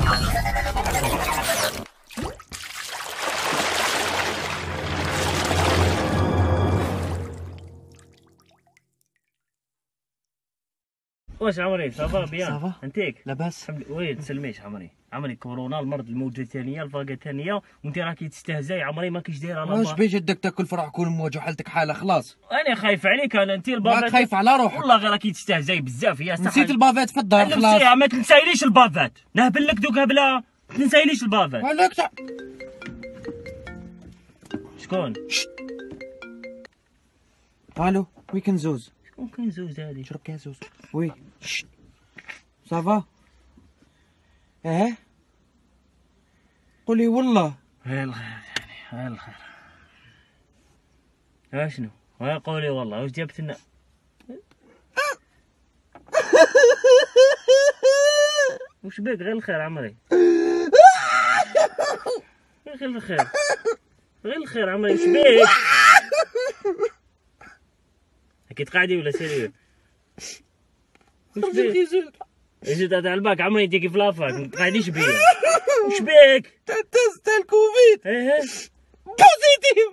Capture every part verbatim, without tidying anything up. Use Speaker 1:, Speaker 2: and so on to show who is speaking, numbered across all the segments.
Speaker 1: واش عمري صافا بيان؟
Speaker 2: صافا
Speaker 1: انتيك
Speaker 2: لاباس؟
Speaker 1: وي تسلميش عمري. عمري كورونا المرض الموجه الثانيه الفاقه الثانيه وانت راكي تستهزاي عمري ما كيش دايره
Speaker 2: واش بيش يدك تاكل فرع كون موج وحالتك حاله خلاص.
Speaker 1: انا خايف عليك انا انت البافات.
Speaker 2: راك خايف على روحك
Speaker 1: والله غير راكي تستهزاي بزاف يا صاحبي.
Speaker 2: نسيت البافات في الدار خلاص.
Speaker 1: نسيها ما تنسايليش البافات نهبل لك دوك هبله تنسايليش البافات.
Speaker 2: عليك
Speaker 1: شكون؟
Speaker 2: الو وي كنزوز.
Speaker 1: شكون كنزوز هادي؟
Speaker 2: شرب كاس زوز وي صافا. اه قولي والله.
Speaker 1: هاي الخير يعني هاي الخير. ها شنو؟ ها قولي والله واش جابت لنا؟ وش بك غير الخير عمري؟ غير الخير غير الخير عمري وش بك؟ اكيد قاعدي ولا سيريو؟ وش بك؟ اجي تاع الباك عمري يجيك في لافاك ما تقعديش بيا. وش بك؟
Speaker 2: تاع التست تاع الكوفيد.
Speaker 1: ايه ايه
Speaker 2: بوزيتيف.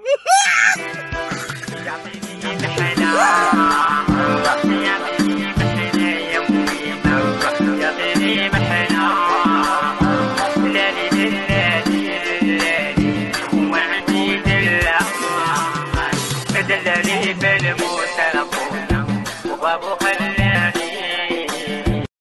Speaker 3: دلالي بالموت وبابو